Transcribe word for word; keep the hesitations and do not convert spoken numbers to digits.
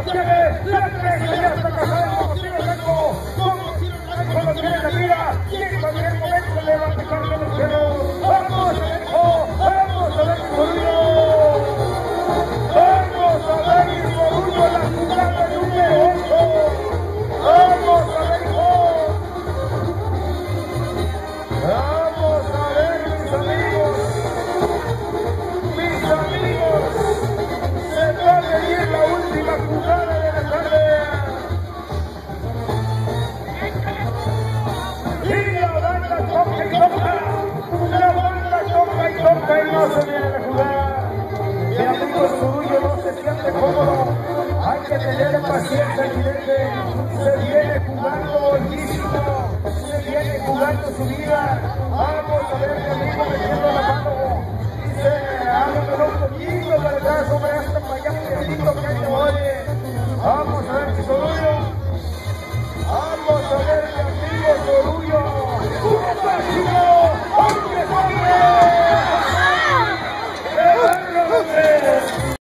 tiene la tres, ya está casado, como tiro seco, como tiro seco, lo tiene la vida, y cuando el momento le va a tocar con los cielos. Vamos a ver, oh, vamos a ver mi Sorullo, vamos a ver mi Sorullo, la jugada número ocho, vamos a ver, oh, vamos a ver mis amigos, mis amigos, se va a venir la última jugada de la tarde. Y la banda toca y toca, la banda toca y toca y no se viene la jugada. Mi amigo Sorullo no se siente cómodo, hay que tener paciencia, evidente. Se viene jugando lícito, se viene jugando su vida. Vamos a ver mi amigo metiendo la mano. Dice, háganmelo un poquito para atrás sobre este payasito que hay de hoy. Vamos a ver mi Sorullo. Vamos a ver mi amigo Sorullo.